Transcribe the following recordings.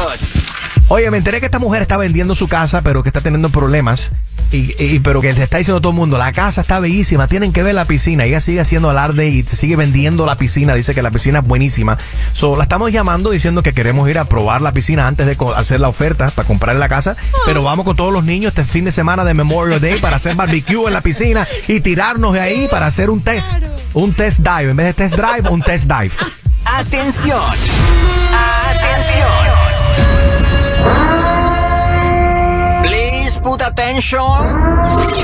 Santos. Oye, me enteré que esta mujer está vendiendo su casa, pero que está teniendo problemas. Pero que le está diciendo a todo el mundo, la casa está bellísima, tienen que ver la piscina. Ella sigue haciendo alarde y se sigue vendiendo la piscina. Dice que la piscina es buenísima. La estamos llamando diciendo que queremos ir a probar la piscina antes de hacer la oferta para comprar la casa. Pero vamos con todos los niños este fin de semana de Memorial Day para hacer barbecue en la piscina y tirarnos de ahí para hacer un test dive. En vez de test drive, un test dive. Atención. Atención. Please put attention.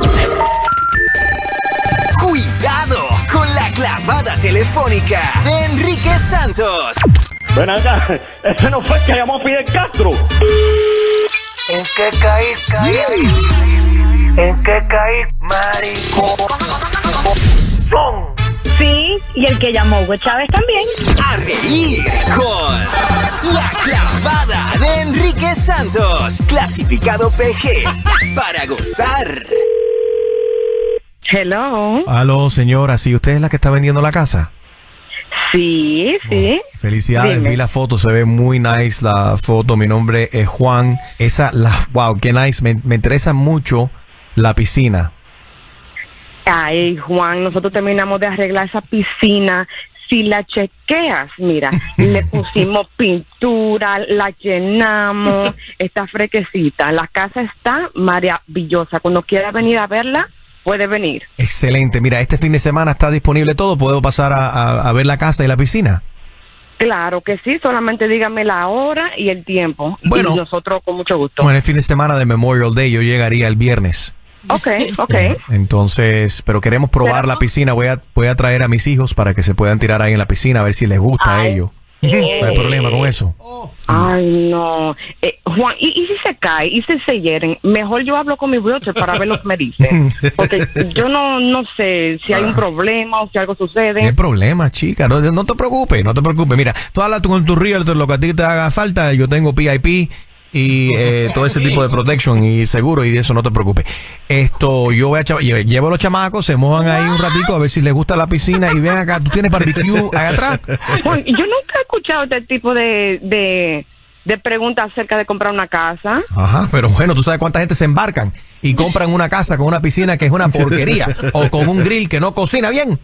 Cuidado con la clavada telefónica de Enrique Santos. Ven acá, ese no fue el que llamó Fidel Castro. ¿En qué caí? ¿En qué caí, marico? Sí, y el que llamó Hugo Chávez también. A reír con la clavada de Enrique Santos. Clasificado PG para gozar. Hello. Aló, señora, ¿sí usted es la que está vendiendo la casa? Sí. Felicidades, Dime. vi la foto, se ve muy nice la foto. Mi nombre es Juan. Wow, qué nice, me interesa mucho la piscina. Ay, Juan, nosotros terminamos de arreglar esa piscina. Si la chequeas, mira, le pusimos pintura, la llenamos, está fresquecita. La casa está maravillosa. Cuando quiera venir a verla, puede venir. Excelente, mira, este fin de semana está disponible todo. ¿Puedo pasar a ver la casa y la piscina? Claro que sí, solamente dígame la hora y el tiempo. Bueno. Y nosotros con mucho gusto. Bueno, el fin de semana de Memorial Day yo llegaría el viernes. Ok. Entonces, pero queremos probar la piscina. Voy a traer a mis hijos para que se puedan tirar ahí en la piscina a ver si les gusta a ellos. No hay problema con eso. Ay, no. Juan, ¿y si se cae? ¿Y si se hieren? Mejor yo hablo con mi realtor para ver lo que me dice. Porque yo no sé si hay un problema o si algo sucede. ¿Qué problema, chica? No te preocupes, no te preocupes. Mira, tú hablas con tu realtor, lo que a ti te haga falta. Yo tengo PIP y todo ese tipo de protection y seguro, y de eso no te preocupes. Yo llevo a los chamacos, se mojan ahí un ratico a ver si les gusta la piscina y ven acá, ¿tú tienes barbecue acá atrás? Juan, yo nunca he escuchado este tipo de preguntas acerca de comprar una casa. Ajá, pero bueno, tú sabes cuánta gente se embarcan y compran una casa con una piscina que es una porquería o con un grill que no cocina bien.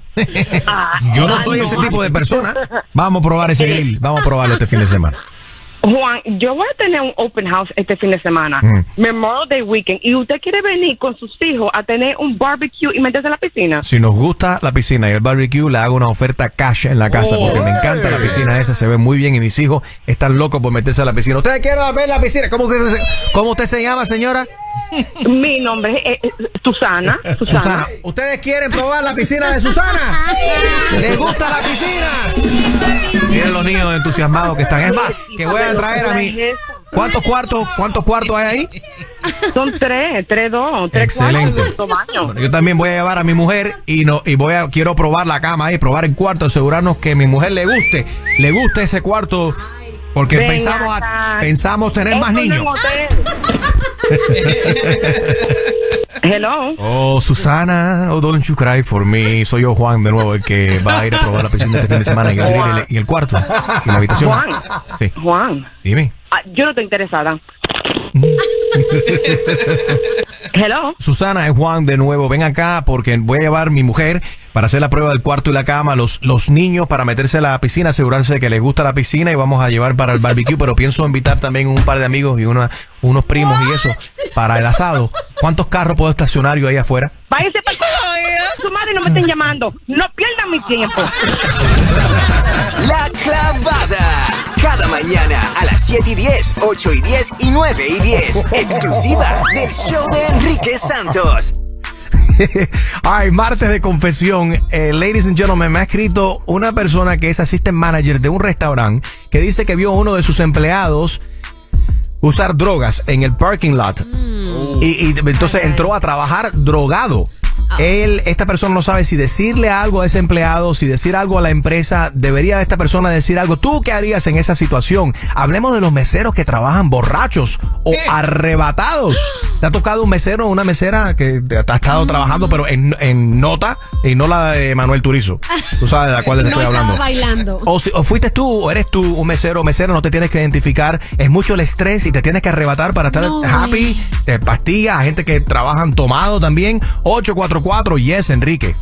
Yo no soy ese tipo de persona. Vamos a probar ese grill, vamos a probarlo este fin de semana. Juan, yo voy a tener un open house este fin de semana, Memorial Day Weekend, y usted quiere venir con sus hijos a tener un barbecue y meterse en la piscina. Si nos gusta la piscina y el barbecue, le hago una oferta cash en la casa porque me encanta la piscina esa, se ve muy bien y mis hijos están locos por meterse a la piscina. ¿Ustedes quieren ver la piscina? ¿Cómo usted se llama, señora? Mi nombre es Susana. ¿Ustedes quieren probar la piscina de Susana? ¿Les gusta la piscina? Miren los niños entusiasmados que están. Es más, que voy a traer a mí. ¿Cuántos cuartos hay ahí? Son tres Excelente. cuartos. Bueno, yo también voy a llevar a mi mujer y quiero probar la cama ahí, probar el cuarto, asegurarnos que a mi mujer le guste ese cuarto, porque pensamos tener más niños. Hello. Oh, Susana, don't you cry for me. Soy yo, Juan, de nuevo, el que va a ir a probar la piscina este fin de semana y el cuarto y la habitación. Juan. Sí. Juan. Dime. Yo no estoy interesada. Hello. Susana, es Juan de nuevo. Ven acá porque voy a llevar a mi mujer para hacer la prueba del cuarto y la cama, los niños para meterse a la piscina, asegurarse de que les gusta la piscina y vamos a llevar para el barbecue, pero pienso invitar también un par de amigos y unos primos y eso para el asado. ¿Cuántos carros puedo estacionar yo ahí afuera? Váyase para su madre, no me estén llamando. No pierdan mi tiempo. La clavada. Cada mañana a las 7:10, 8:10 y 9:10. Exclusiva del show de Enrique Santos. Ay, martes de confesión. Ladies and gentlemen, me ha escrito una persona que es assistant manager de un restaurante que dice que vio a uno de sus empleados usar drogas en el parking lot. Y entonces entró a trabajar drogado. Esta persona no sabe si decirle algo a ese empleado, si decir algo a la empresa. Debería esta persona decir algo. ¿Tú qué harías en esa situación? Hablemos de los meseros que trabajan borrachos o arrebatados. ¿Te ha tocado un mesero o una mesera que ha estado trabajando pero en nota y no la de Manuel Turizo? Tú sabes de la cual te estoy hablando. Bailando. O fuiste tú o eres tú un mesero o mesera, no te tienes que identificar. Es mucho el estrés y te tienes que arrebatar para estar happy. Pastillas, a gente que trabajan tomado también. 844 Yes, Enrique.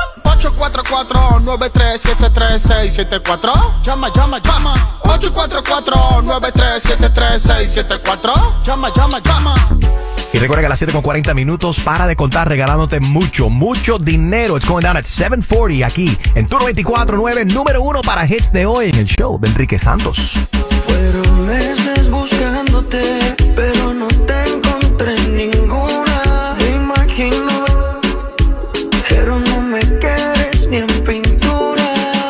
844-9373674. Llama. 844-9373674. Llama. Y recuerda que a las 7:40 para de contar regalándote mucho dinero. It's going down at 7:40 aquí en Turno 24-9, número 1 para hits de hoy en el show de Enrique Santos. Fueron meses buscándote, pero no te encontré ninguna. Me imagino, pero no me quieres ni en pintura.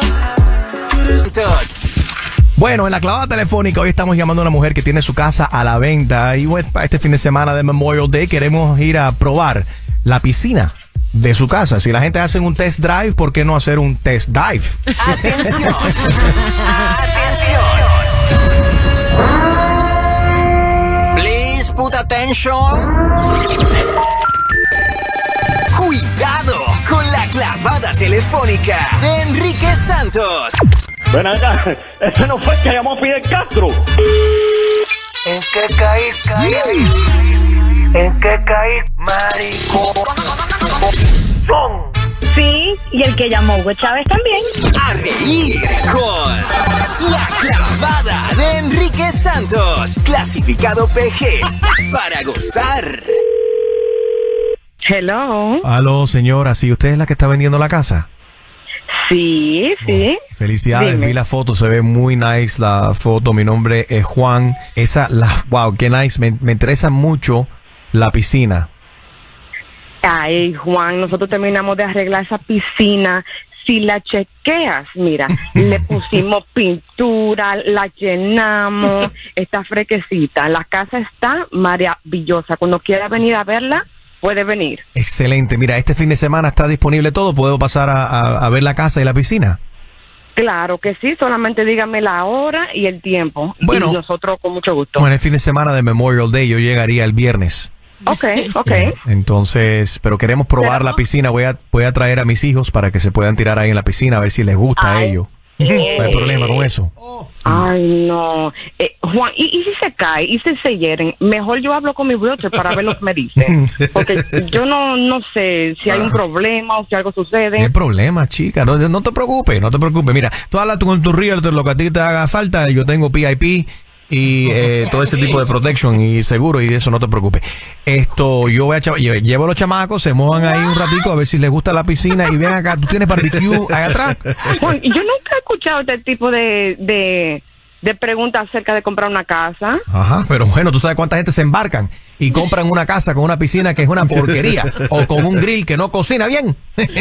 Bueno, en la clavada telefónica hoy estamos llamando a una mujer que tiene su casa a la venta. Y bueno, para este fin de semana de Memorial Day queremos ir a probar la piscina de su casa. Si la gente hace un test drive, ¿por qué no hacer un test dive? ¡Atención! ¡Atención! Please put attention. Cuidado con la clavada telefónica de Enrique Santos. Ven acá, ese no fue el que llamó a Fidel Castro. ¿En qué caí? ¿En qué caí, marico? Sí, y el que llamó Hugo Chávez también. A reír con la clavada de Enrique Santos. Clasificado PG para gozar. Hello. Aló, señora, ¿sí usted es la que está vendiendo la casa? Sí. Felicidades, Dime. vi la foto, se ve muy nice la foto. Mi nombre es Juan. Wow, qué nice. Me interesa mucho la piscina. Ay, Juan, nosotros terminamos de arreglar esa piscina. Si la chequeas, mira, le pusimos pintura, la llenamos, está fresquecita. La casa está maravillosa. Cuando quiera venir a verla, puede venir. Excelente. Mira, este fin de semana está disponible todo. ¿Puedo pasar a ver la casa y la piscina? Claro que sí, solamente dígame la hora y el tiempo. Bueno. Y nosotros con mucho gusto. Bueno, el fin de semana de Memorial Day yo llegaría el viernes. Ok. Entonces, pero queremos probar la piscina. Voy a traer a mis hijos para que se puedan tirar ahí en la piscina a ver si les gusta a ellos. No hay problema con eso. Ay, no. Juan, ¿y si se cae? ¿Y si se hieren? Mejor yo hablo con mi realtor para ver lo que me dice. Porque yo no sé si hay un problema o si algo sucede. No hay problema, chica. No te preocupes, no te preocupes. Mira, tú hablas con tu realtor lo que a ti te haga falta. Yo tengo PIP y todo ese tipo de protection y seguro y eso, no te preocupes. Yo voy llevo a los chamacos, se muevan ahí un ratico a ver si les gusta la piscina y ven acá. ¿Tú tienes barbecue allá atrás? Juan, yo nunca he escuchado este tipo de preguntas acerca de comprar una casa. Ajá, pero bueno, tú sabes cuánta gente se embarcan y compran una casa con una piscina que es una porquería o con un grill que no cocina bien.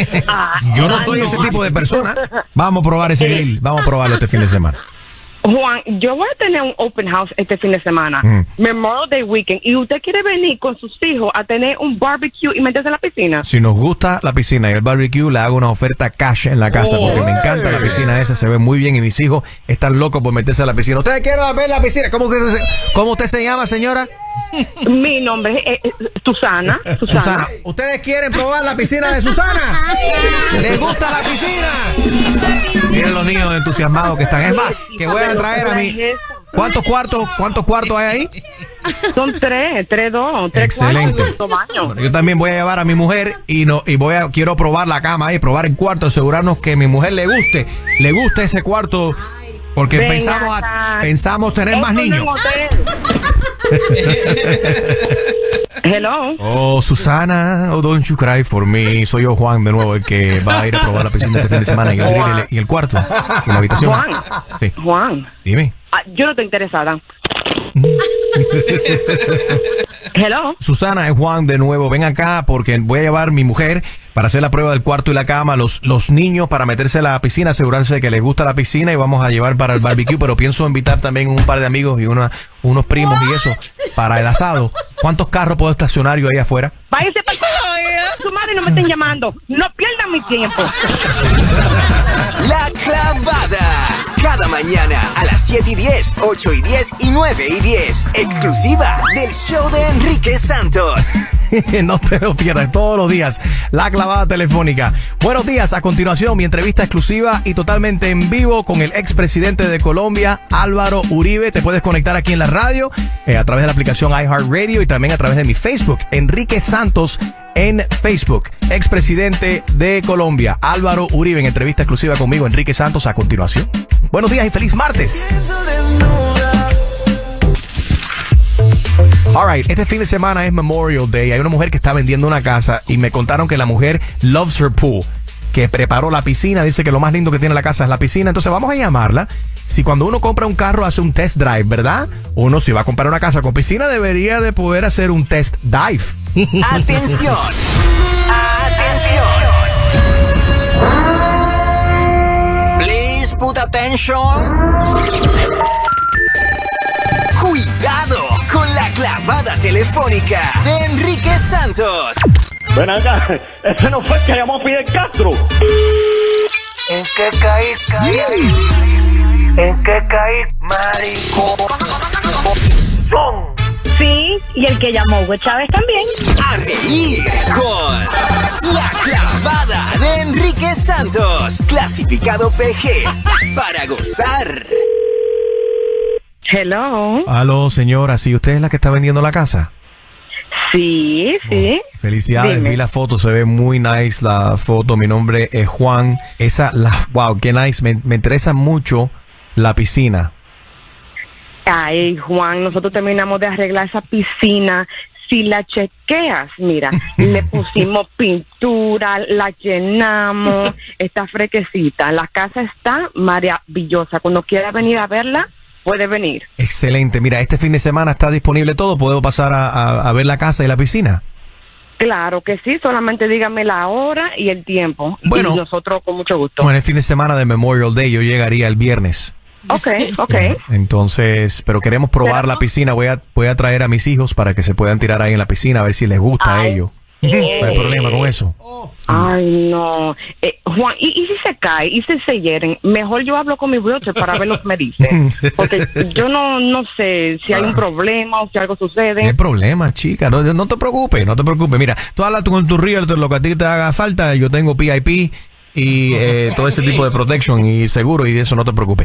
Yo no soy ese tipo de persona. Vamos a probar ese grill, vamos a probarlo este fin de semana. Juan, yo voy a tener un open house este fin de semana, Memorial Day Weekend, y usted quiere venir con sus hijos a tener un barbecue y meterse en la piscina. Si nos gusta la piscina y el barbecue, le hago una oferta cash en la casa porque me encanta la piscina esa, se ve muy bien y mis hijos están locos por meterse a la piscina. ¿Ustedes quieren ver la piscina? ¿Cómo usted se llama, señora? Mi nombre es Susana. Susana. ¿Ustedes quieren probar la piscina de Susana? ¿Les gusta la piscina? Miren los niños entusiasmados que están. Es más, que voy a traer a mí. ¿Cuántos cuartos hay ahí? Son tres Excelente. cuartos. Bueno, yo también voy a llevar a mi mujer y quiero probar la cama y probar el cuarto, asegurarnos que a mi mujer le guste ese cuarto, porque pensamos tener más niños. Hello. Oh, Susana, oh, don't you cry for me. Soy yo, Juan, de nuevo, el que va a ir a probar la piscina este fin de semana y el cuarto, y la habitación. Juan. Sí. Juan. Dime. Yo no estoy interesada. Hello. Susana, es Juan de nuevo. Ven acá porque voy a llevar a mi mujer para hacer la prueba del cuarto y la cama, los niños para meterse a la piscina, asegurarse de que les gusta la piscina y vamos a llevar para el barbecue, pero pienso invitar también un par de amigos y unos primos y eso para el asado. ¿Cuántos carros puedo estacionar yo ahí afuera? Váyase para su madre, no me estén llamando. No pierdan mi tiempo. La Clavada. Cada mañana a las 7:10, 8:10 y 9:10. Exclusiva del show de Enrique Santos. No te lo pierdas todos los días. La Clavada Telefónica. Buenos días. A continuación, mi entrevista exclusiva y totalmente en vivo con el expresidente de Colombia, Álvaro Uribe. Te puedes conectar aquí en la radio a través de la aplicación iHeartRadio y también a través de mi Facebook, Enrique Santos en Facebook. Expresidente de Colombia, Álvaro Uribe, en entrevista exclusiva conmigo, Enrique Santos, a continuación. Buenos días y feliz martes. Alright, este fin de semana es Memorial Day. Hay una mujer que está vendiendo una casa y me contaron que la mujer loves her pool, que preparó la piscina, dice que lo más lindo que tiene la casa es la piscina. Entonces vamos a llamarla. Si cuando uno compra un carro hace un test drive, ¿verdad? Uno si va a comprar una casa con piscina debería de poder hacer un test dive. Atención. Atención. Please put attention. Cuidado con la clavada telefónica de Enrique Santos. Ven acá, ese no fue el que llamó Fidel Castro. ¿En qué caí? ¿En qué caí, marico? Sí, y el que llamó Hugo Chávez también. A reír con la clavada de Enrique Santos. Clasificado PG para gozar. Hello. Aló, señora, ¿sí usted es la que está vendiendo la casa? Sí. Felicidades, Dime. vi la foto, se ve muy nice la foto. Mi nombre es Juan. Wow, qué nice, me interesa mucho la piscina. Ay, Juan, nosotros terminamos de arreglar esa piscina. Si la chequeas, mira, le pusimos pintura, la llenamos, está fresquecita. La casa está maravillosa. Cuando quiera venir a verla, puede venir. Excelente, mira, este fin de semana está disponible todo. ¿Puedo pasar a ver la casa y la piscina? Claro que sí, solamente dígame la hora y el tiempo. Bueno. Y nosotros con mucho gusto. Bueno, el fin de semana de Memorial Day yo llegaría el viernes. Ok. Entonces, pero queremos probar la piscina. Voy a traer a mis hijos para que se puedan tirar ahí en la piscina a ver si les gusta a ellos. No hay problema con eso. Ay, no. Juan, ¿y si se cae? ¿Y si se hieren? Mejor yo hablo con mi realtor para ver lo que me dice. Porque yo no sé si hay un problema o si algo sucede. ¿Qué problema, chica? No te preocupes, no te preocupes. Mira, tú hablas con tu realtor, lo que a ti te haga falta. Yo tengo PIP y todo ese tipo de protection y seguro, y de eso no te preocupes.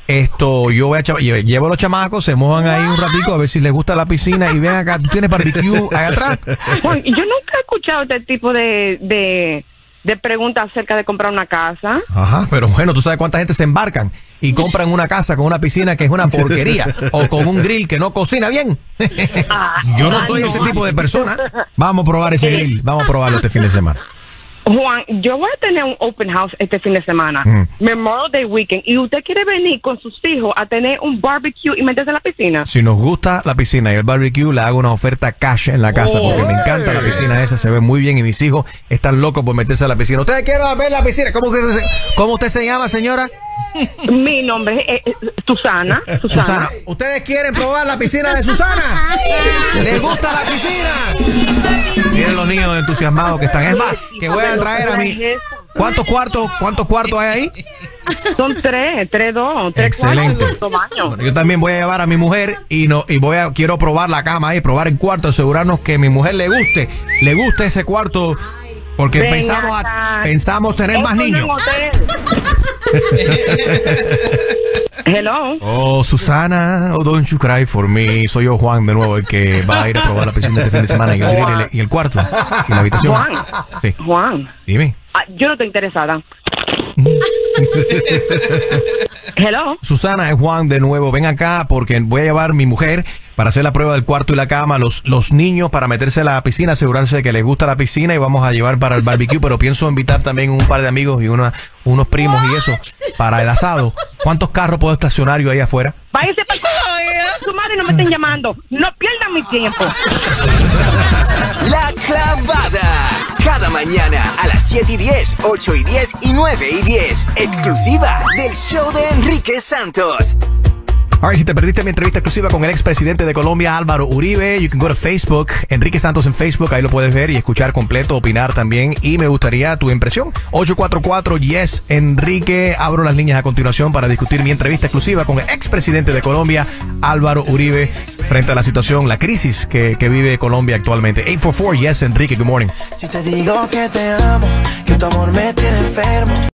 Yo llevo a los chamacos, se mojan ahí un ratico a ver si les gusta la piscina y ven acá, ¿tú tienes barbecue allá atrás? Juan, yo nunca he escuchado este tipo de preguntas acerca de comprar una casa. Ajá, pero bueno, tú sabes cuánta gente se embarcan y compran una casa con una piscina que es una porquería o con un grill que no cocina bien. Yo no soy ese tipo de persona. Vamos a probar ese grill, vamos a probarlo este fin de semana. Juan, yo voy a tener un open house este fin de semana, Memorial Day Weekend, y usted quiere venir con sus hijos a tener un barbecue y meterse en la piscina. Si nos gusta la piscina y el barbecue, le hago una oferta cash en la casa porque me encanta la piscina esa, se ve muy bien y mis hijos están locos por meterse a la piscina. ¿Ustedes quieren ver la piscina? ¿Cómo usted se llama, señora? Mi nombre es Susana. ¿Ustedes quieren probar la piscina de Susana? ¿Les gusta la piscina? Miren los niños entusiasmados que están. Es más, que voy a traer a mí. ¿Cuántos cuartos hay ahí? Son tres Excelente. cuartos, baños. Bueno, yo también voy a llevar a mi mujer quiero probar la cama ahí, probar el cuarto, asegurarnos que a mi mujer le guste ese cuarto, porque pensamos tener más niños. Hello. Oh, Susana, don't you cry for me. Soy yo, Juan, de nuevo, el que va a ir a probar la piscina este fin de semana y el cuarto y la habitación. Juan. Sí. Juan. Dime. Yo no estoy interesada. Hello. Susana, es Juan de nuevo. Ven acá porque voy a llevar a mi mujer para hacer la prueba del cuarto y la cama, los niños para meterse a la piscina, asegurarse de que les gusta la piscina, y vamos a llevar para el barbecue, pero pienso invitar también un par de amigos y unos primos y eso para el asado. ¿Cuántos carros puedo estacionar yo ahí afuera? Váyase para su madre, no me estén llamando. No pierdan mi tiempo. La Clavada. Cada mañana a las 7:10, 8:10 y 9:10. Exclusiva del show de Enrique Santos. Alright, si te perdiste mi entrevista exclusiva con el expresidente de Colombia, Álvaro Uribe, you can go to Facebook, Enrique Santos en Facebook, ahí lo puedes ver y escuchar completo, opinar también, y me gustaría tu impresión. 844-YES, Enrique, abro las líneas a continuación para discutir mi entrevista exclusiva con el expresidente de Colombia, Álvaro Uribe, frente a la situación, la crisis que vive Colombia actualmente. 844-YES, Enrique, good morning. Si te digo que te amo, que tu amor me tiene enfermo.